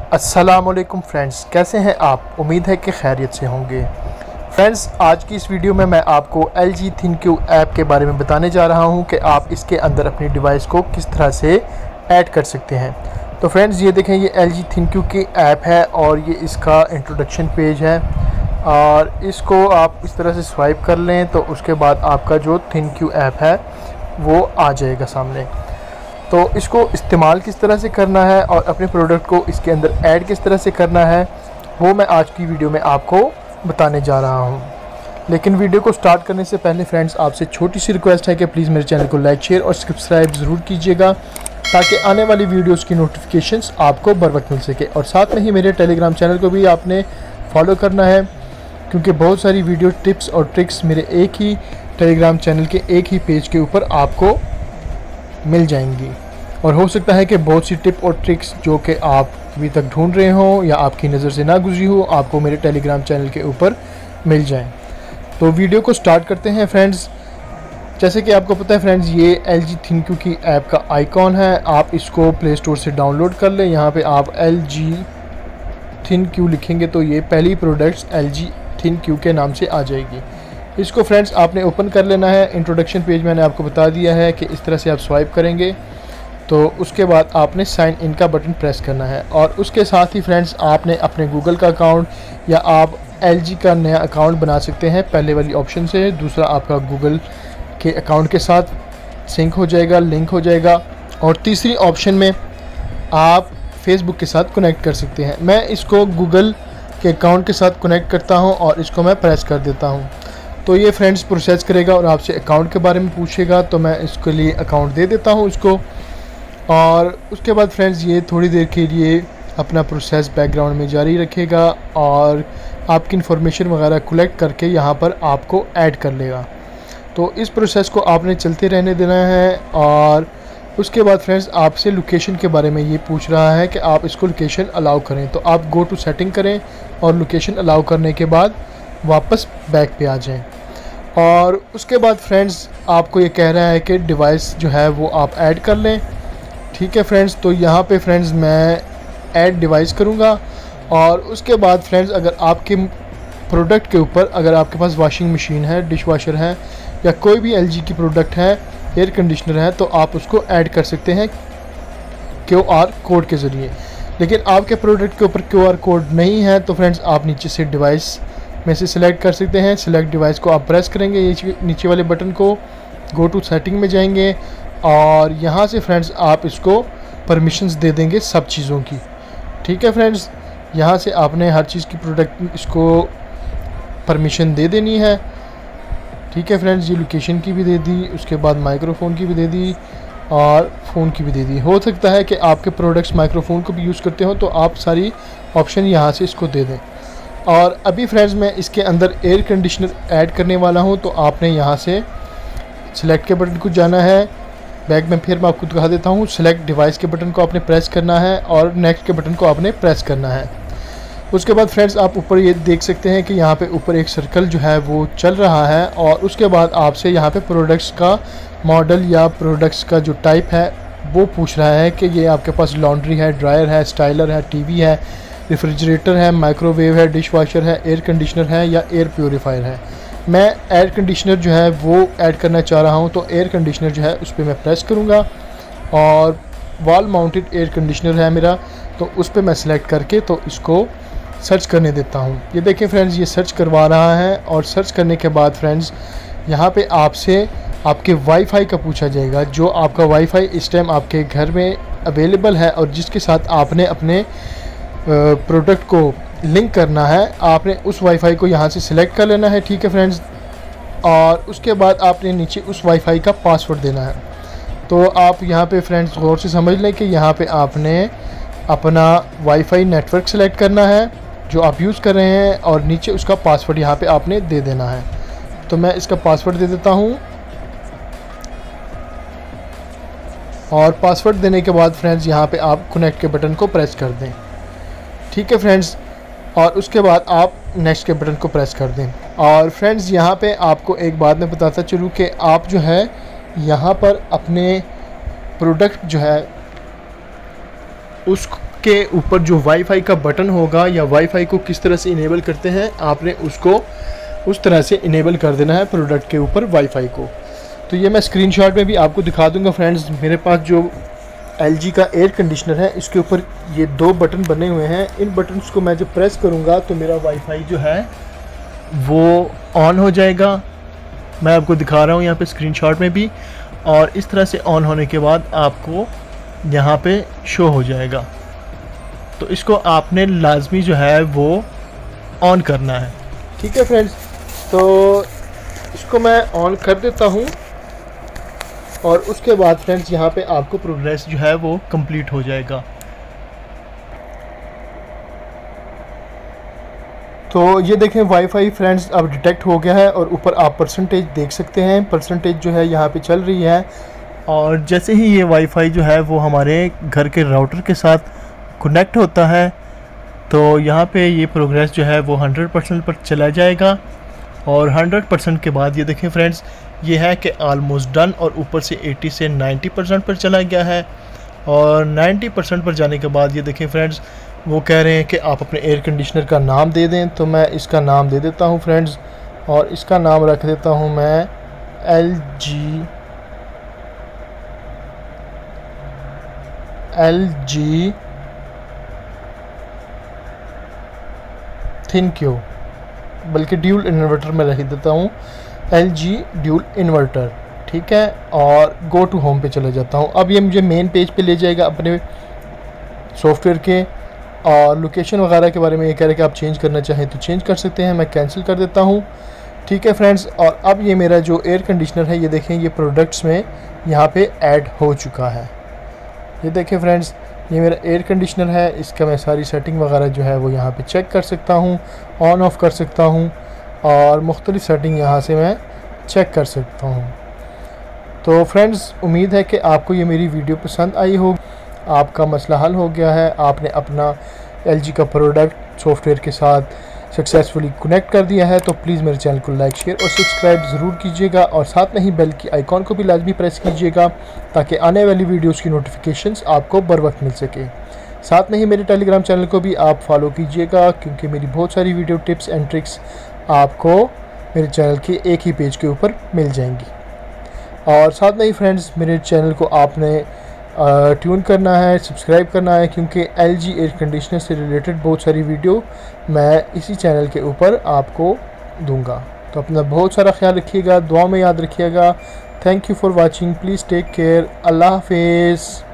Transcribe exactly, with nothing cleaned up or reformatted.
अस्सलामुअलैकुम फ्रेंड्स, कैसे हैं आप? उम्मीद है कि खैरियत से होंगे। फ्रेंड्स, आज की इस वीडियो में मैं आपको एल जी थिंक्यू ऐप के बारे में बताने जा रहा हूं कि आप इसके अंदर अपनी डिवाइस को किस तरह से ऐड कर सकते हैं। तो फ्रेंड्स, ये देखें, ये एल जी थिंक्यू की ऐप है और ये इसका इंट्रोडक्शन पेज है और इसको आप इस तरह से स्वाइप कर लें तो उसके बाद आपका जो थिंक्यू ऐप है वो आ जाएगा सामने। तो इसको इस्तेमाल किस तरह से करना है और अपने प्रोडक्ट को इसके अंदर ऐड किस तरह से करना है वो मैं आज की वीडियो में आपको बताने जा रहा हूं। लेकिन वीडियो को स्टार्ट करने से पहले फ्रेंड्स, आपसे छोटी सी रिक्वेस्ट है कि प्लीज़ मेरे चैनल को लाइक, शेयर और सब्सक्राइब ज़रूर कीजिएगा ताकि आने वाली वीडियोस की नोटिफिकेशंस आपको बर वक्त मिल सके। और साथ में ही मेरे टेलीग्राम चैनल को भी आपने फॉलो करना है, क्योंकि बहुत सारी वीडियो टिप्स और ट्रिक्स मेरे एक ही टेलीग्राम चैनल के एक ही पेज के ऊपर आपको मिल जाएंगी। और हो सकता है कि बहुत सी टिप और ट्रिक्स जो कि आप अभी तक ढूंढ रहे हो या आपकी नज़र से ना गुजरी हो, आपको मेरे टेलीग्राम चैनल के ऊपर मिल जाएं। तो वीडियो को स्टार्ट करते हैं फ्रेंड्स। जैसे कि आपको पता है फ्रेंड्स, ये एल जी थिंक्यू की ऐप का आइकॉन है। आप इसको प्ले स्टोर से डाउनलोड कर लें। यहाँ पे आप एल जी थिंक्यू लिखेंगे तो ये पहली प्रोडक्ट्स एल जी थिंक्यू के नाम से आ जाएगी। इसको फ्रेंड्स आपने ओपन कर लेना है। इंट्रोडक्शन पेज मैंने आपको बता दिया है कि इस तरह से आप स्वाइप करेंगे तो उसके बाद आपने साइन इन का बटन प्रेस करना है और उसके साथ ही फ्रेंड्स आपने अपने गूगल का अकाउंट या आप एल जी का नया अकाउंट बना सकते हैं पहले वाली ऑप्शन से। दूसरा आपका गूगल के अकाउंट के साथ सिंक हो जाएगा, लिंक हो जाएगा। और तीसरी ऑप्शन में आप फेसबुक के साथ कनेक्ट कर सकते हैं। मैं इसको गूगल के अकाउंट के साथ कनेक्ट करता हूँ और इसको मैं प्रेस कर देता हूँ। तो ये फ्रेंड्स प्रोसेस करेगा और आपसे अकाउंट के बारे में पूछेगा, तो मैं इसके लिए अकाउंट दे देता हूँ इसको। और उसके बाद फ्रेंड्स ये थोड़ी देर के लिए अपना प्रोसेस बैकग्राउंड में जारी रखेगा और आपकी इन्फॉर्मेशन वगैरह कलेक्ट करके यहाँ पर आपको ऐड कर लेगा। तो इस प्रोसेस को आपने चलते रहने देना है। और उसके बाद फ्रेंड्स आपसे लोकेशन के बारे में ये पूछ रहा है कि आप इसको लोकेशन अलाउ करें, तो आप गो टू सेटिंग करें और लोकेशन अलाउ करने के बाद वापस बैक पे आ जाएं। और उसके बाद फ्रेंड्स आपको ये कह रहा है कि डिवाइस जो है वो आप ऐड कर लें। ठीक है फ्रेंड्स, तो यहाँ पे फ्रेंड्स मैं ऐड डिवाइस करूँगा। और उसके बाद फ्रेंड्स अगर आपके प्रोडक्ट के ऊपर अगर आपके पास वॉशिंग मशीन है, डिश वॉशर है या कोई भी एल जी की प्रोडक्ट है, एयर कंडीशनर है, तो आप उसको ऐड कर सकते हैं क्यू आर कोड के ज़रिए। लेकिन आपके प्रोडक्ट के ऊपर क्यू आर कोड नहीं है तो फ्रेंड्स आप नीचे से डिवाइस में से सिलेक्ट कर सकते हैं। सिलेक्ट डिवाइस को आप प्रेस करेंगे, ये नीचे वाले बटन को, गो टू सेटिंग में जाएंगे और यहाँ से फ्रेंड्स आप इसको परमिशंस दे देंगे सब चीज़ों की। ठीक है फ्रेंड्स, यहाँ से आपने हर चीज़ की प्रोडक्ट इसको परमिशन दे देनी है। ठीक है फ्रेंड्स, ये लोकेशन की भी दे दी, उसके बाद माइक्रोफोन की भी दे दी और फ़ोन की भी दे दी। हो सकता है कि आपके प्रोडक्ट्स माइक्रोफोन को भी यूज़ करते हो तो आप सारी ऑप्शन यहाँ से इसको दे दें। और अभी फ्रेंड्स मैं इसके अंदर एयर कंडीशनर ऐड करने वाला हूँ, तो आपने यहाँ से सिलेक्ट के बटन को जाना है। बैक में फिर मैं आपको दिखा देता हूँ। सिलेक्ट डिवाइस के बटन को आपने प्रेस करना है और नेक्स्ट के बटन को आपने प्रेस करना है। उसके बाद फ्रेंड्स आप ऊपर ये देख सकते हैं कि यहाँ पे ऊपर एक सर्कल जो है वो चल रहा है और उसके बाद आपसे यहाँ पे प्रोडक्ट्स का मॉडल या प्रोडक्ट्स का जो टाइप है वो पूछ रहा है कि ये आपके पास लॉन्ड्री है, ड्रायर है, स्टाइलर है, टीवी है, रेफ्रिजरेटर है, माइक्रोवेव है, डिश वॉशर है, एयर कंडीशनर है या एयर प्योरीफायर है। मैं एयर कंडीशनर जो है वो ऐड करना चाह रहा हूँ, तो एयर कंडीशनर जो है उस पर मैं प्रेस करूँगा और वॉल माउंटेड एयर कंडीशनर है मेरा, तो उस पर मैं सिलेक्ट करके तो इसको सर्च करने देता हूँ। ये देखिए फ्रेंड्स, ये सर्च करवा रहा है और सर्च करने के बाद फ्रेंड्स यहाँ पे आपसे आपके वाईफाई का पूछा जाएगा, जो आपका वाईफाई इस टाइम आपके घर में अवेलेबल है और जिसके साथ आपने अपने प्रोडक्ट को लिंक करना है। आपने उस वाईफाई को यहाँ से सिलेक्ट कर लेना है। ठीक है फ्रेंड्स, और उसके बाद आपने नीचे उस वाईफाई का पासवर्ड देना है। तो आप यहाँ पे फ्रेंड्स गौर से समझ लें कि यहाँ पे आपने अपना वाईफाई नेटवर्क सेलेक्ट करना है जो आप यूज़ कर रहे हैं और नीचे उसका पासवर्ड यहाँ पे आपने दे देना है। तो मैं इसका पासवर्ड दे देता हूँ और पासवर्ड देने के बाद फ्रेंड्स यहाँ पे आप कनेक्ट के बटन को प्रेस कर दें। ठीक है फ्रेंड्स, और उसके बाद आप नेक्स्ट के बटन को प्रेस कर दें। और फ्रेंड्स यहाँ पे आपको एक बात मैं बताता चलूँ कि आप जो है यहाँ पर अपने प्रोडक्ट जो है उस के ऊपर जो वाईफाई का बटन होगा या वाईफाई को किस तरह से इनेबल करते हैं, आपने उसको उस तरह से इनेबल कर देना है प्रोडक्ट के ऊपर वाईफाई को। तो ये मैं स्क्रीनशॉट में भी आपको दिखा दूंगा फ्रेंड्स। मेरे पास जो एलजी का एयर कंडीशनर है, इसके ऊपर ये दो बटन बने हुए हैं। इन बटन्स को मैं जब प्रेस करूँगा तो मेरा वाईफाई जो है वो ऑन हो जाएगा। मैं आपको दिखा रहा हूँ यहाँ पे स्क्रीनशॉट में भी, और इस तरह से ऑन होने के बाद आपको यहाँ पे शो हो जाएगा। तो इसको आपने लाजमी जो है वो ऑन करना है। ठीक है फ्रेंड्स, तो इसको मैं ऑन कर देता हूँ और उसके बाद फ्रेंड्स यहाँ पे आपको प्रोग्रेस जो है वो कंप्लीट हो जाएगा। तो ये देखें वाईफाई फ्रेंड्स अब डिटेक्ट हो गया है और ऊपर आप परसेंटेज देख सकते हैं। परसेंटेज जो है यहाँ पे चल रही है, और जैसे ही ये वाईफाई जो है वो हमारे घर के राउटर के साथ कनेक्ट होता है तो यहाँ पे ये प्रोग्रेस जो है वो हंड्रेड परसेंट पर चला जाएगा। और हंड्रेड परसेंट के बाद ये देखें फ्रेंड्स, ये है कि आलमोस्ट डन, और ऊपर से अस्सी से नब्बे परसेंट पर चला गया है। और नब्बे परसेंट पर जाने के बाद ये देखें फ्रेंड्स, वो कह रहे हैं कि आप अपने एयर कंडीशनर का नाम दे दें। तो मैं इसका नाम दे देता हूँ फ्रेंड्स, और इसका नाम रख देता हूँ मैं L G L G ThinQ, बल्कि ड्यूल इन्वर्टर में लिख देता हूँ एल जी ड्यूल इन्वर्टर। ठीक है, और गो टू होम पे चला जाता हूँ। अब ये मुझे मेन पेज पे ले जाएगा अपने सॉफ्टवेयर के, और लोकेशन वगैरह के बारे में ये कह रहे हैं कि आप चेंज करना चाहें तो चेंज कर सकते हैं। मैं कैंसिल कर देता हूँ। ठीक है फ्रेंड्स, और अब ये मेरा जो एयर कंडीशनर है, ये देखें ये प्रोडक्ट्स में यहाँ पे ऐड हो चुका है। ये देखें फ्रेंड्स, ये मेरा एयर कंडीशनर है। इसका मैं सारी सेटिंग वगैरह जो है वो यहाँ पे चेक कर सकता हूँ, ऑन ऑफ़ कर सकता हूँ, और मुख्तलिफ़ सेटिंग यहाँ से मैं चेक कर सकता हूँ। तो फ्रेंड्स, उम्मीद है कि आपको ये मेरी वीडियो पसंद आई हो, आपका मसला हल हो गया है, आपने अपना एलजी का प्रोडक्ट सॉफ्टवेयर के साथ सक्सेसफुली कनेक्ट कर दिया है। तो प्लीज़ मेरे चैनल को लाइक, शेयर और सब्सक्राइब ज़रूर कीजिएगा, और साथ में ही बेल की आइकॉन को भी लाजमी प्रेस कीजिएगा ताकि आने वाली वीडियोस की नोटिफिकेशंस आपको बर वक्त मिल सके। साथ में ही मेरे टेलीग्राम चैनल को भी आप फॉलो कीजिएगा, क्योंकि मेरी बहुत सारी वीडियो टिप्स एंड ट्रिक्स आपको मेरे चैनल के एक ही पेज के ऊपर मिल जाएंगी। और साथ में ही फ्रेंड्स, मेरे चैनल को आपने ट्यून करना है, सब्सक्राइब करना है, क्योंकि एलजी एयर कंडीशनर से रिलेटेड बहुत सारी वीडियो मैं इसी चैनल के ऊपर आपको दूंगा। तो अपना बहुत सारा ख्याल रखिएगा, दुआ में याद रखिएगा। Thank you for watching, please take care, अल्लाह हाफिज़।